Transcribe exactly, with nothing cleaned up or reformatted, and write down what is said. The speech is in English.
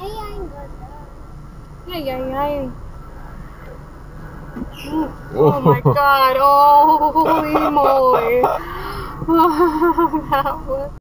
Ay, ay, ay. Oh my god. Oh, holy moly. That was